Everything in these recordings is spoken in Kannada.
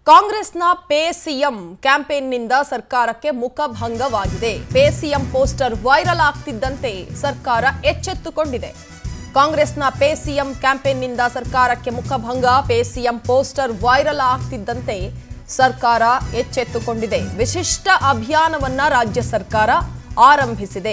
ಕಾಂಗ್ರೆಸ್ನ ಪೇ ಸಿಎಂ ಕ್ಯಾಂಪೇನ್ನಿಂದ ಸರ್ಕಾರಕ್ಕೆ ಮುಖಭಂಗವಾಗಿದೆ. ಪೇ ಸಿಎಂ ಪೋಸ್ಟರ್ ವೈರಲ್ ಆಗ್ತಿದ್ದಂತೆ ಸರ್ಕಾರ ಎಚ್ಚೆತ್ತುಕೊಂಡಿದೆ. ಕಾಂಗ್ರೆಸ್ನ ಪೇ ಸಿಎಂ ಕ್ಯಾಂಪೇನ್ನಿಂದ ಸರ್ಕಾರಕ್ಕೆ ಮುಖಭಂಗ. ಪೇ ಸಿಎಂ ಪೋಸ್ಟರ್ ವೈರಲ್ ಆಗ್ತಿದ್ದಂತೆ ಸರ್ಕಾರ ಎಚ್ಚೆತ್ತುಕೊಂಡಿದೆ. ವಿಶಿಷ್ಟ ಅಭಿಯಾನವನ್ನ ರಾಜ್ಯ ಸರ್ಕಾರ ಆರಂಭಿಸಿದೆ.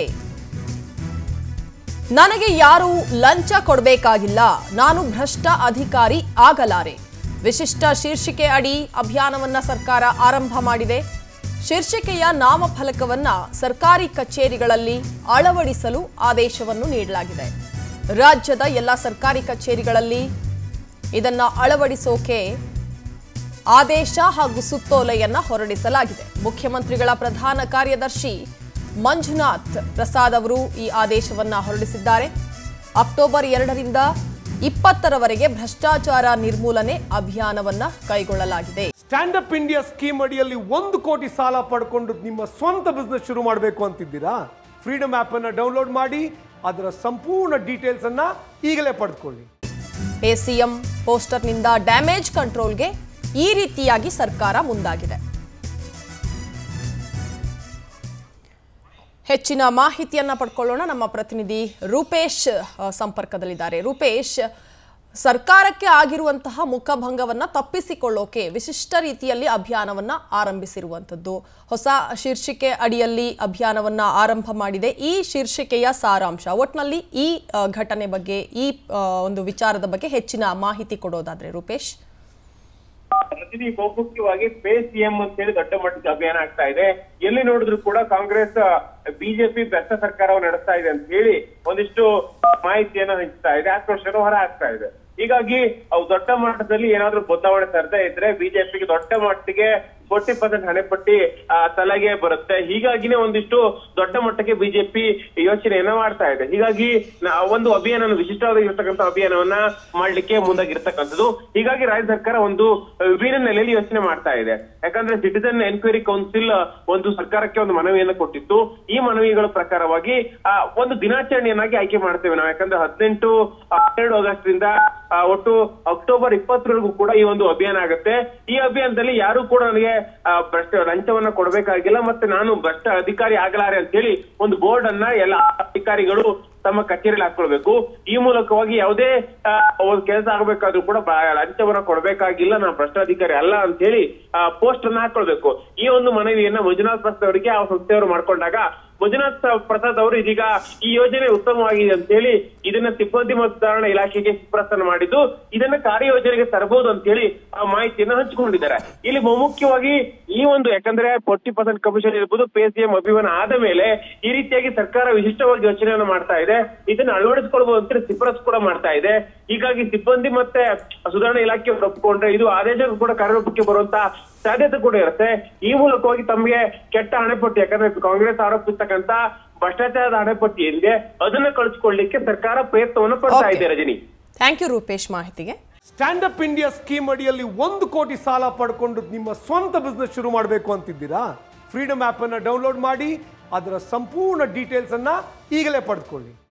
ನನಗೆ ಯಾರು ಲಂಚ ಕೊಡಬೇಕಾಗಿಲ್ಲ, ನಾನು ಭ್ರಷ್ಟ ಅಧಿಕಾರಿ ಆಗಲಾರೆ. ವಿಶಿಷ್ಟ ಶೀರ್ಷಿಕೆ ಅಡಿ ಅಭಿಯಾನವನ್ನ ಸರ್ಕಾರ ಆರಂಭ ಮಾಡಿದೆ. ಶೀರ್ಷಿಕೆಯ ನಾಮಫಲಕವನ್ನ ಸರ್ಕಾರಿ ಕಚೇರಿಗಳಲ್ಲಿ ಅಳವಡಿಸಲು ಆದೇಶವನ್ನು ನೀಡಲಾಗಿದೆ. ರಾಜ್ಯದ ಎಲ್ಲ ಸರ್ಕಾರಿ ಕಚೇರಿಗಳಲ್ಲಿ ಇದನ್ನ ಅಳವಡಿಸೋಕೆ ಆದೇಶ ಹಾಗೂ ಸುತ್ತೋಲೆಯನ್ನ ಹೊರಡಿಸಲಾಗಿದೆ. ಮುಖ್ಯಮಂತ್ರಿಗಳ ಪ್ರಧಾನ ಕಾರ್ಯದರ್ಶಿ ಮಂಜುನಾಥ್ ಪ್ರಸಾದ್ ಅವರು ಈ ಆದೇಶವನ್ನ ಹೊರಡಿಸಿದ್ದಾರೆ. ಅಕ್ಟೋಬರ್ 2ರಿಂದ 20ರವರೆಗೆ ಭ್ರಷ್ಟಾಚಾರ ನಿರ್ಮೂಲನೆ ಅಭಿಯಾನವನ್ನ ಕೈಗೊಳ್ಳಲಾಗಿದೆ. ಸ್ಟ್ಯಾಂಡ್ ಅಪ್ ಇಂಡಿಯಾ ಸ್ಕೀಮ್ ಅಡಿಯಲ್ಲಿ 1 ಕೋಟಿ ಸಾಲ ಪಡ್ಕೊಂಡು ನಿಮ್ಮ ಸ್ವಂತ ಬಿಸ್ನೆಸ್ ಶುರು ಮಾಡಬೇಕು ಅಂತಿದ್ದೀರಾ? ಫ್ರೀಡಮ್ ಆಪ್ ಅನ್ನು ಡೌನ್ಲೋಡ್ ಮಾಡಿ ಅದರ ಸಂಪೂರ್ಣ ಡೀಟೇಲ್ಸ್ ಅನ್ನ ಈಗಲೇ ಪಡೆದುಕೊಳ್ಳಿ. ಎಸಿಎಂ ಪೋಸ್ಟರ್ನಿಂದ ಡ್ಯಾಮೇಜ್ ಕಂಟ್ರೋಲ್ಗೆ ಈ ರೀತಿಯಾಗಿ ಸರ್ಕಾರ ಮುಂದಾಗಿದೆ. ಹೆಚ್ಚಿನ ಮಾಹಿತಿಯನ್ನ ಪಡ್ಕೊಳ್ಳೋಣ. ನಮ್ಮ ಪ್ರತಿನಿಧಿ ರೂಪೇಶ್ ಸಂಪರ್ಕದಲ್ಲಿದ್ದಾರೆ. ರೂಪೇಶ್, ಸರ್ಕಾರಕ್ಕೆ ಆಗಿರುವಂತಹ ಮುಖಭಂಗವನ್ನ ತಪ್ಪಿಸಿಕೊಳ್ಳೋಕೆ ವಿಶಿಷ್ಟ ರೀತಿಯಲ್ಲಿ ಅಭಿಯಾನವನ್ನ ಆರಂಭಿಸಿರುವಂಥದ್ದು, ಹೊಸ ಶೀರ್ಷಿಕೆ ಅಡಿಯಲ್ಲಿ ಅಭಿಯಾನವನ್ನ ಆರಂಭ ಮಾಡಿದೆ. ಈ ಶೀರ್ಷಿಕೆಯ ಸಾರಾಂಶ, ಒಟ್ನಲ್ಲಿ ಈ ಘಟನೆ ಬಗ್ಗೆ, ಈ ಒಂದು ವಿಚಾರದ ಬಗ್ಗೆ ಹೆಚ್ಚಿನ ಮಾಹಿತಿ ಕೊಡೋದಾದ್ರೆ ರೂಪೇಶ್. ರಜನಿ, ಬಹುಮುಖ್ಯವಾಗಿ ಪೇ ಸಿಎಂ ಅಂತ ಹೇಳಿ ದೊಡ್ಡ ಮಟ್ಟದ ಅಭಿಯಾನ ಆಗ್ತಾ ಇದೆ. ಎಲ್ಲಿ ನೋಡಿದ್ರು ಕೂಡ ಕಾಂಗ್ರೆಸ್ ಬಿಜೆಪಿ ಭ್ರಷ್ಟ ಸರ್ಕಾರವನ್ನು ನಡೆಸ್ತಾ ಇದೆ ಅಂತ ಹೇಳಿ ಒಂದಿಷ್ಟು ಮಾಹಿತಿಯನ್ನು ಹಂಚ್ತಾ ಇದೆ, ಆಕ್ರೋಶವನ್ನು ಹೊರ ಹಾಕ್ತಾ ಇದೆ. ಹೀಗಾಗಿ ಅವು ದೊಡ್ಡ ಮಟ್ಟದಲ್ಲಿ ಏನಾದ್ರೂ ಬದಲಾವಣೆ ತರದೇ ಇದ್ರೆ ಬಿಜೆಪಿಗೆ ದೊಡ್ಡ ಮಟ್ಟಿಗೆ 40% ಹಣೆಪಟ್ಟಿ ತಲೆಗೆ ಬರುತ್ತೆ. ಹೀಗಾಗಿನೇ ಒಂದಿಷ್ಟು ದೊಡ್ಡ ಮಟ್ಟಕ್ಕೆ ಬಿಜೆಪಿ ಯೋಚನೆಯನ್ನ ಮಾಡ್ತಾ ಇದೆ. ಹೀಗಾಗಿ ಒಂದು ಅಭಿಯಾನ, ವಿಶಿಷ್ಟವಾಗಿರ್ತಕ್ಕಂಥ ಅಭಿಯಾನವನ್ನ ಮಾಡ್ಲಿಕ್ಕೆ ಮುಂದಾಗಿರ್ತಕ್ಕಂಥದ್ದು. ಹೀಗಾಗಿ ರಾಜ್ಯ ಸರ್ಕಾರ ಒಂದು ವಿಭಿನ್ನ ನೆಲೆಯಲ್ಲಿ ಯೋಚನೆ ಮಾಡ್ತಾ ಇದೆ. ಯಾಕಂದ್ರೆ ಸಿಟಿಸನ್ ಎನ್ಕ್ವೈರಿ ಕೌನ್ಸಿಲ್ ಒಂದು ಸರ್ಕಾರಕ್ಕೆ ಒಂದು ಮನವಿಯನ್ನು ಕೊಟ್ಟಿತ್ತು. ಈ ಮನವಿಗಳ ಪ್ರಕಾರವಾಗಿ ಒಂದು ದಿನಾಚರಣೆಯನ್ನಾಗಿ ಆಯ್ಕೆ ಮಾಡ್ತೇವೆ ನಾವು. ಯಾಕಂದ್ರೆ 12 ಆಗಸ್ಟ್ ಒಟ್ಟು ಅಕ್ಟೋಬರ್ 20ರವರೆಗೂ ಕೂಡ ಈ ಒಂದು ಅಭಿಯಾನ ಆಗುತ್ತೆ. ಈ ಅಭಿಯಾನದಲ್ಲಿ ಯಾರು ಕೂಡ ನನಗೆ ಲಂಚವನ್ನ ಕೊಡಬೇಕಾಗಿಲ್ಲ, ಮತ್ತೆ ನಾನು ಭ್ರಷ್ಟ ಅಧಿಕಾರಿ ಆಗಲಾರೆ ಅಂತ ಹೇಳಿ ಒಂದು ಬೋರ್ಡ್ ಅನ್ನ ಎಲ್ಲ ಅಧಿಕಾರಿಗಳು ತಮ್ಮ ಕಚೇರಿಯಲ್ಲಿ ಹಾಕೊಳ್ಬೇಕು. ಈ ಮೂಲಕವಾಗಿ ಯಾವುದೇ ಒಂದು ಕೆಲಸ ಆಗಬೇಕಾದ್ರೂ ಕೂಡ ಲಂಚವನ್ನ ಕೊಡಬೇಕಾಗಿಲ್ಲ, ನಾನು ಭ್ರಷ್ಟಾಧಿಕಾರಿ ಅಲ್ಲ ಅಂತ ಹೇಳಿ ಪೋಸ್ಟ್ ಅನ್ನ ಹಾಕೊಳ್ಬೇಕು. ಈ ಒಂದು ಮನವಿಯನ್ನ ಮಂಜುನಾಥ್ ಪ್ರಸಾದ್ ಅವರಿಗೆ ಆ ಸಂಸ್ಥೆಯವರು ಮಾಡ್ಕೊಂಡಾಗ ಮಂಜುನಾಥ್ ಪ್ರಸಾದ್ ಅವರು ಇದೀಗ ಈ ಯೋಜನೆ ಉತ್ತಮವಾಗಿದೆ ಅಂತ ಹೇಳಿ ಇದನ್ನ ಸಿಬ್ಬಂದಿ ಮತದಾರಣ ಇಲಾಖೆಗೆ ಶಿಫಾರಸನ್ನು ಮಾಡಿದ್ದು, ಇದನ್ನ ಕಾರ್ಯಯೋಜನೆಗೆ ತರಬಹುದು ಅಂತ ಹೇಳಿ ಆ ಮಾಹಿತಿಯನ್ನು ಹಂಚಿಕೊಂಡಿದ್ದಾರೆ. ಇಲ್ಲಿ ಬಹುಮುಖ್ಯವಾಗಿ ಈ ಒಂದು, ಯಾಕಂದ್ರೆ 40% ಕಮಿಷನ್ ಇರ್ಬೋದು, ಪೇ ಸಿಎಂ ಅಭಿಯಾನ ಆದ ಮೇಲೆ ಈ ರೀತಿಯಾಗಿ ಸರ್ಕಾರ ವಿಶಿಷ್ಟವಾಗಿ ಯೋಚನೆಯನ್ನು ಮಾಡ್ತಾ ಇದೆ. ಇದನ್ನ ಅಳವಡಿಸಿಕೊಳ್ಬಹುದು ಅಂತ ಶಿಫಾರಸು ಕೂಡ ಮಾಡ್ತಾ ಇದೆ. ಹೀಗಾಗಿ ಸಿಬ್ಬಂದಿ ಮತ್ತೆ ಸುಧಾರಣಾ ಇಲಾಖೆ ಒಪ್ಪಿಕೊಂಡ್ರೆ ಇದು ಆದೇಶಕ್ಕೂ ಕೂಡ ಕಾರ್ಯರೂಪಕ್ಕೆ ಬರುವಂತ ಸಾಧ್ಯತೆ ಕೂಡ ಇರುತ್ತೆ. ಈ ಮೂಲಕವಾಗಿ ತಮಗೆ ಕೆಟ್ಟ ಹಣೆಪಟ್ಟಿ, ಯಾಕಂದ್ರೆ ಕಾಂಗ್ರೆಸ್ ಆರೋಪಿಸ್ತಕ್ಕಂತ ಭ್ರಷ್ಟಾಚಾರದ ಹಣೆಪಟ್ಟಿ ಏನಿದೆ ಅದನ್ನ ಕಳಿಸಿಕೊಳ್ಳಲಿಕ್ಕೆ ಸರ್ಕಾರ ಪ್ರಯತ್ನವನ್ನು ಪಡ್ತಾ ಇದೆ. ರಜನಿ, ಥ್ಯಾಂಕ್ ಯು ರೂಪೇಶ್ ಮಾಹಿತಿಗೆ. ಸ್ಟ್ಯಾಂಡ್ ಅಪ್ ಇಂಡಿಯಾ ಸ್ಕೀಮ್ ಅಡಿಯಲ್ಲಿ 1 ಕೋಟಿ ಸಾಲ ಪಡ್ಕೊಂಡು ನಿಮ್ಮ ಸ್ವಂತ ಬಿಸ್ನೆಸ್ ಶುರು ಮಾಡಬೇಕು ಅಂತಿದ್ದೀರಾ? ಫ್ರೀಡಮ್ ಆಪ್ ಅನ್ನು ಡೌನ್ಲೋಡ್ ಮಾಡಿ ಅದರ ಸಂಪೂರ್ಣ ಡೀಟೇಲ್ಸ್ ಅನ್ನ ಈಗಲೇ ಪಡೆದುಕೊಳ್ಳಿ.